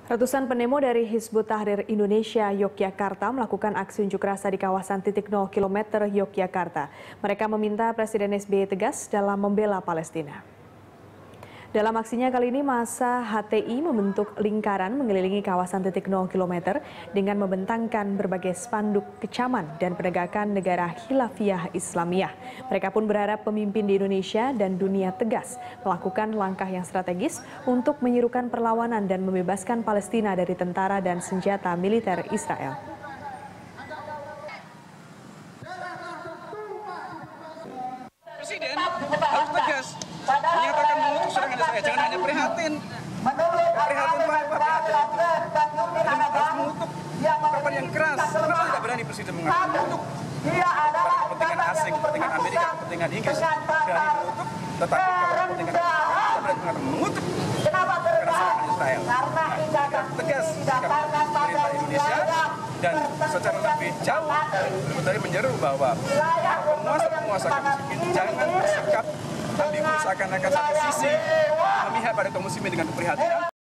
Ratusan pendemo dari Hizbut Tahrir Indonesia Yogyakarta melakukan aksi unjuk rasa di kawasan titik 0 km Yogyakarta. Mereka meminta Presiden SBY tegas dalam membela Palestina. Dalam aksinya kali ini, massa HTI membentuk lingkaran mengelilingi kawasan titik 0 km dengan membentangkan berbagai spanduk kecaman dan penegakan negara khilafiyah Islamiyah. Mereka pun berharap pemimpin di Indonesia dan dunia tegas melakukan langkah yang strategis untuk menyerukan perlawanan dan membebaskan Palestina dari tentara dan senjata militer Israel. Presiden harus tegas menyatakan mengutuk serangan Israel, jangan hanya prihatin. Prihatin harus mengutuk ungkapan yang keras. Kenapa tidak berani Presiden mengutuk? Kepentingan asing, kepentingan Amerika, kepentingan Inggris berani mengutuk, tetapi kalau kepentingan berani mengutuk karena serangan Israel. Tegas sikap pemerintah Indonesia dan secara lebih jauh dari menyeru bahwa penguasa kaum muslimin jangan bersikap ambigu seakan-akan satu sisi memihak pada kaum muslimin dengan keprihatinan.